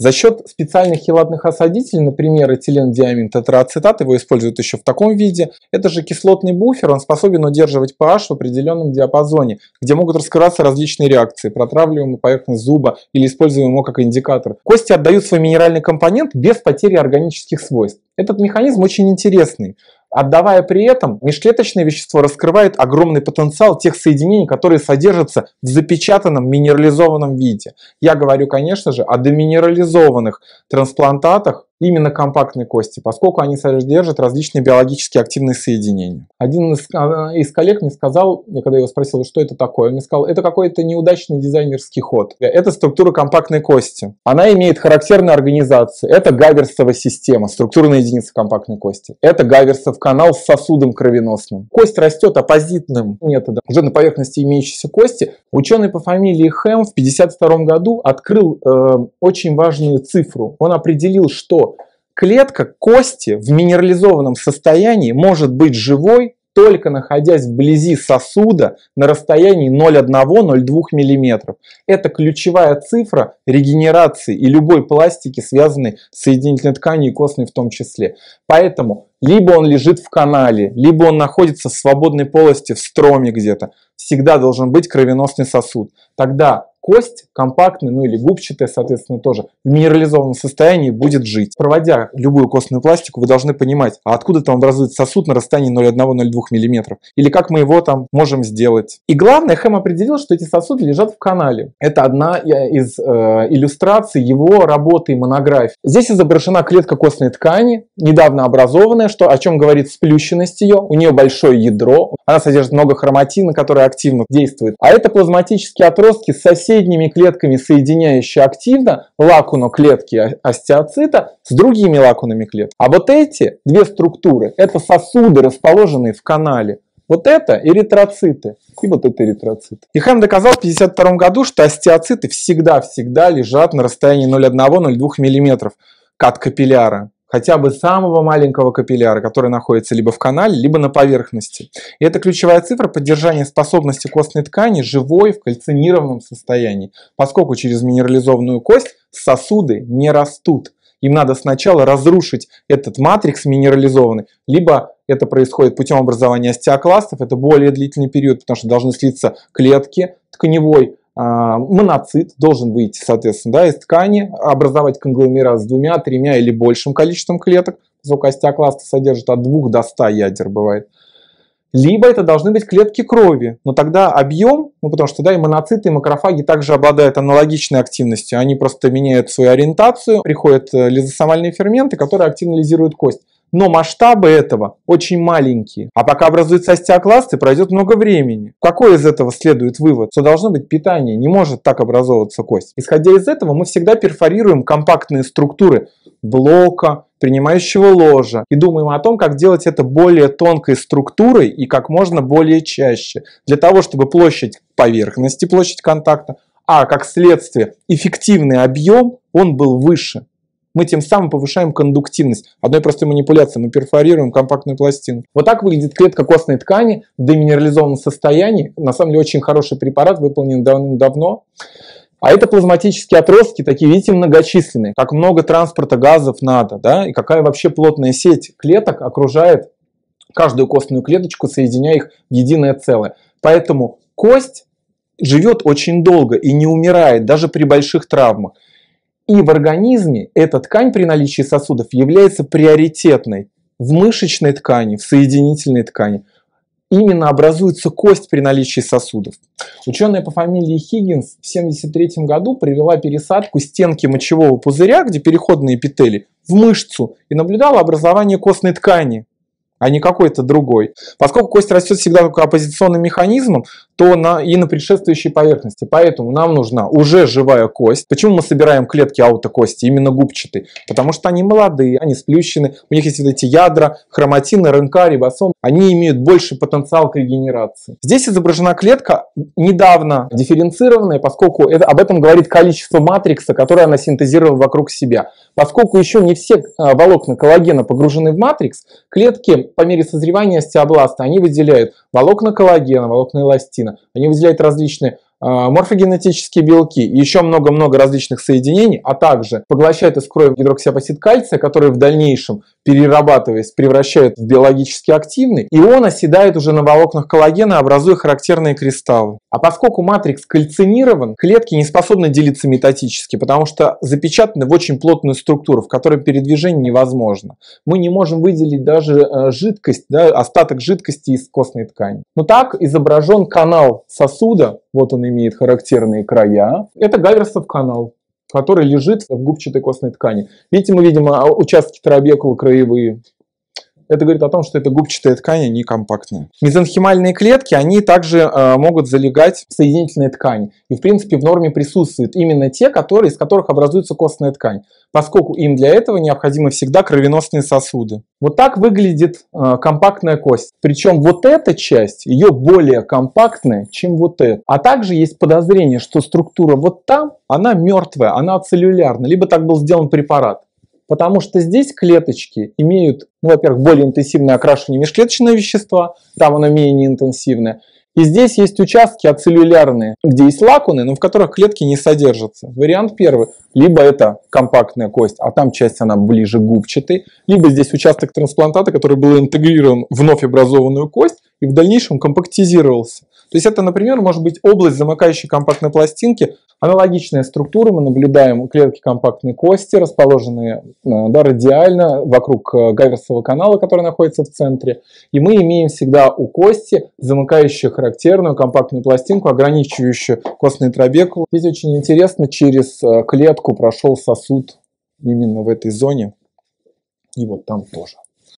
За счет специальных хелатных осадителей, например, этилендиамин тетраацетат, его используют еще в таком виде. Это же кислотный буфер, он способен удерживать pH в определенном диапазоне, где могут раскрываться различные реакции, протравливаемая поверхность зуба или используем его как индикатор. Кости отдают свой минеральный компонент без потери органических свойств. Этот механизм очень интересный. Отдавая при этом, межклеточное вещество раскрывает огромный потенциал тех соединений, которые содержатся в запечатанном минерализованном виде. Я говорю, конечно же, о деминерализованных трансплантатах именно компактной кости, поскольку они содержат различные биологически активные соединения. Один из коллег мне сказал, когда я его спросил, что это такое, он мне сказал, это какой-то неудачный дизайнерский ход. Это структура компактной кости. Она имеет характерную организацию. Это гаверсова система, структурная единица компактной кости. Это гаверсов канал с сосудом кровеносным. Кость растет оппозитным методом. Уже на поверхности имеющейся кости ученый по фамилии Хэм в 1952 году открыл очень важную цифру. Он определил, что клетка кости в минерализованном состоянии может быть живой, только находясь вблизи сосуда на расстоянии 0,1-0,2 мм. Это ключевая цифра регенерации и любой пластики, связанной с соединительной тканью и костной в том числе. Поэтому либо он лежит в канале, либо он находится в свободной полости, в строме где-то. Всегда должен быть кровеносный сосуд. Тогда кость компактная, ну или губчатая, соответственно, тоже в минерализованном состоянии будет жить. Проводя любую костную пластику, вы должны понимать, а откуда там образуется сосуд на расстоянии 0,1-0,2 мм. Или как мы его там можем сделать. И главное, Хэм определил, что эти сосуды лежат в канале. Это одна из иллюстраций его работы и монографии. Здесь изображена клетка костной ткани, недавно образованная, о чем говорит сплющенность ее. У нее большое ядро, она содержит много хроматина, который активно действует. А это плазматические отростки с соседними клетками, соединяющие активно лакуну клетки остеоцита с другими лакунами клеток. А вот эти две структуры, это сосуды, расположенные в канале. Вот это эритроциты, и вот это эритроциты. И Хэм доказал в 1952 году, что остеоциты всегда лежат на расстоянии 0,1-0,2 мм от капилляра. Хотя бы самого маленького капилляра, который находится либо в канале, либо на поверхности. И это ключевая цифра поддержания способности костной ткани живой в кальцинированном состоянии, поскольку через минерализованную кость сосуды не растут. Им надо сначала разрушить этот матрикс минерализованный, либо это происходит путем образования остеокластов, это более длительный период, потому что должны слиться клетки, тканевой моноцит должен выйти, соответственно, да, из ткани, образовать конгломерат с 2, 3 или большим количеством клеток, поскольку остеокласты содержат от 2 до 100 ядер бывает. Либо это должны быть клетки крови, но тогда объем, потому что да, и моноциты, и макрофаги также обладают аналогичной активностью, они просто меняют свою ориентацию, приходят лизосомальные ферменты, которые активно лизируют кость. Но масштабы этого очень маленькие. А пока образуются остеокласты, пройдет много времени. Какой из этого следует вывод? Что должно быть питание, не может так образовываться кость. Исходя из этого, мы всегда перфорируем компактные структуры блока, принимающего ложа. И думаем о том, как делать это более тонкой структурой и как можно более чаще. Для того, чтобы площадь поверхности, площадь контакта, а как следствие эффективный объем, он был выше. Мы тем самым повышаем кондуктивность. Одной простой манипуляцией мы перфорируем компактную пластину. Вот так выглядит клетка костной ткани в деминерализованном состоянии. На самом деле очень хороший препарат, выполнен давным-давно. А это плазматические отростки, такие, видите, многочисленные. Как много транспорта газов надо, да? И какая вообще плотная сеть клеток окружает каждую костную клеточку, соединяя их в единое целое. Поэтому кость живет очень долго и не умирает, даже при больших травмах. И в организме эта ткань при наличии сосудов является приоритетной. В мышечной ткани, в соединительной ткани именно образуется кость при наличии сосудов. Ученая по фамилии Хиггинс в 1973 году провела пересадку стенки мочевого пузыря, где переходные эпители, в мышцу и наблюдала образование костной ткани, а не какой-то другой. Поскольку кость растет всегда только оппозиционным механизмом, то и на предшествующей поверхности. Поэтому нам нужна уже живая кость. Почему мы собираем клетки аутокости, именно губчатые? Потому что они молодые, они сплющены, у них есть вот эти ядра, хроматин, РНК, рибосом. Они имеют больший потенциал к регенерации. Здесь изображена клетка недавно дифференцированная, поскольку об этом говорит количество матрикса, которое она синтезировала вокруг себя. Поскольку еще не все волокна коллагена погружены в матрикс, клетки по мере созревания остеобласта, они выделяют волокна коллагена, волокна эластина, они выделяют различные морфогенетические белки и еще много-много различных соединений, а также поглощает из крови гидроксиапатит кальция, который в дальнейшем, перерабатываясь, превращает в биологически активный, и он оседает уже на волокнах коллагена, образуя характерные кристаллы. А поскольку матрикс кальцинирован, клетки не способны делиться метатически, потому что запечатаны в очень плотную структуру, в которой передвижение невозможно. Мы не можем выделить даже жидкость, остаток жидкости из костной ткани. Но так изображен канал сосуда, вот он имеет характерные края. Это Гаверсов канал, который лежит в губчатой костной ткани. Видите, мы видим участки трабекул краевые. Это говорит о том, что это губчатая ткань, а не компактная. Мезонхимальные клетки, они также могут залегать в соединительной ткани. И, в принципе, в норме присутствуют именно те, из которых образуется костная ткань, поскольку им для этого необходимы всегда кровеносные сосуды. Вот так выглядит компактная кость. Причем вот эта часть, ее более компактная, чем вот эта. А также есть подозрение, что структура вот там, она мертвая, она ацеллюлярна, либо так был сделан препарат. Потому что здесь клеточки имеют, во-первых, более интенсивное окрашивание межклеточного вещества, там оно менее интенсивное. И здесь есть участки ацеллюлярные, где есть лакуны, но в которых клетки не содержатся. Вариант первый. Либо это компактная кость, а там часть она ближе к губчатой. Либо здесь участок трансплантата, который был интегрирован в вновь образованную кость и в дальнейшем компактизировался. То есть это, например, может быть область замыкающей компактной пластинки. Аналогичная структура, мы наблюдаем клетки компактной кости, расположенные радиально вокруг Гаверсового канала, который находится в центре. И мы имеем всегда у кости замыкающую характерную компактную пластинку, ограничивающую костный трабекул. Здесь очень интересно, через клетку прошел сосуд именно в этой зоне. И вот там тоже.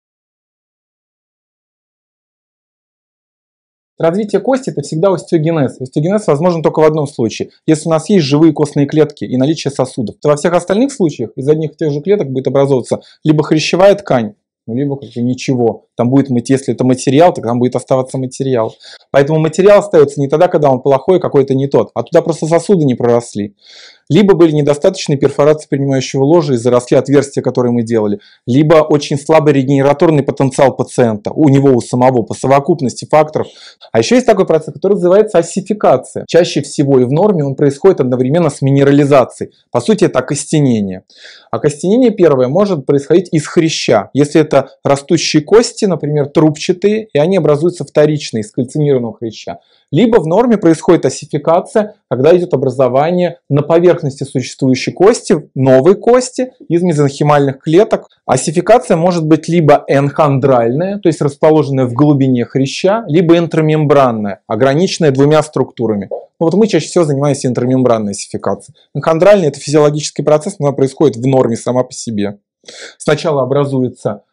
Развитие кости – это всегда остеогенез. Остеогенез возможен только в одном случае. Если у нас есть живые костные клетки и наличие сосудов, то во всех остальных случаях из одних и тех же клеток будет образовываться либо хрящевая ткань, либо ничего. Там будет, если это материал, то там будет оставаться материал. Поэтому материал остается не тогда, когда он плохой, какой-то не тот, а туда просто сосуды не проросли. Либо были недостаточные перфорации принимающего ложа и заросли отверстия, которые мы делали, либо очень слабый регенераторный потенциал пациента, у него у самого, по совокупности факторов. А еще есть такой процесс, который называется осификация. Чаще всего и в норме он происходит одновременно с минерализацией. По сути, это окостенение. Окостенение первое может происходить из хряща. Если это растущие кости, например, трубчатые, и они образуются вторично из кальцинированного хряща. Либо в норме происходит осификация, когда идет образование на поверхности существующей кости, новой кости из мезонхимальных клеток. Осификация может быть либо энхондральная, то есть расположенная в глубине хряща, либо интрамембранная, ограниченная двумя структурами. Вот мы чаще всего занимаемся интрамембранной осификацией. Энхондральная – это физиологический процесс, но она происходит в норме сама по себе. Сначала образуется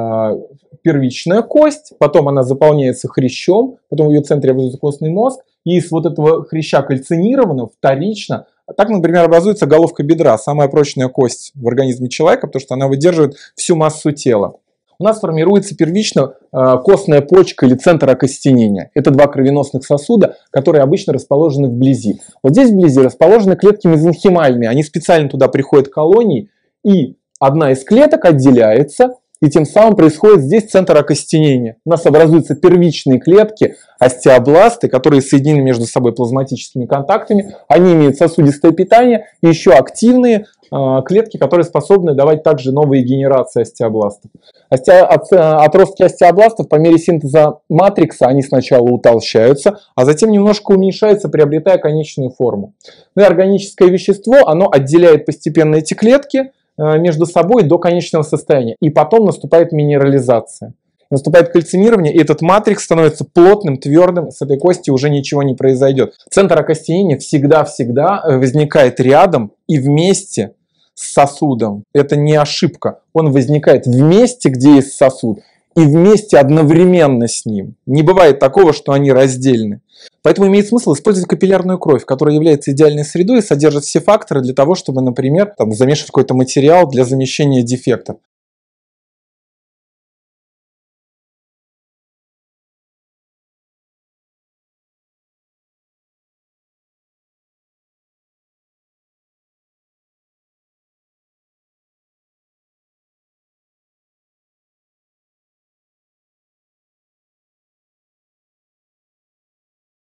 первичная кость, потом она заполняется хрящом, потом в ее центре образуется костный мозг, и из вот этого хряща кальцинированного вторично, так, например, образуется головка бедра, самая прочная кость в организме человека, потому что она выдерживает всю массу тела. У нас формируется первично костная почка или центр окостенения. Это два кровеносных сосуда, которые обычно расположены вблизи. Вот здесь вблизи расположены клетки мезонхимальные, они специально туда приходят колонии, и одна из клеток отделяется, и тем самым происходит здесь центр окостенения. У нас образуются первичные клетки, остеобласты, которые соединены между собой плазматическими контактами. Они имеют сосудистое питание и еще активные клетки, которые способны давать также новые генерации остеобластов. Отростки остеобластов по мере синтеза матрикса они сначала утолщаются, а затем немножко уменьшаются, приобретая конечную форму. Ну и органическое вещество, оно отделяет постепенно эти клетки между собой до конечного состояния. И потом наступает минерализация. Наступает кальцинирование, и этот матрикс становится плотным, твердым, с этой кости уже ничего не произойдет. Центр окостенения всегда-всегда возникает рядом и вместе с сосудом. Это не ошибка. Он возникает вместе, где есть сосуд, и вместе одновременно с ним. Не бывает такого, что они раздельны. Поэтому имеет смысл использовать капиллярную кровь, которая является идеальной средой и содержит все факторы для того, чтобы, например, замешивать какой-то материал для замещения дефектов.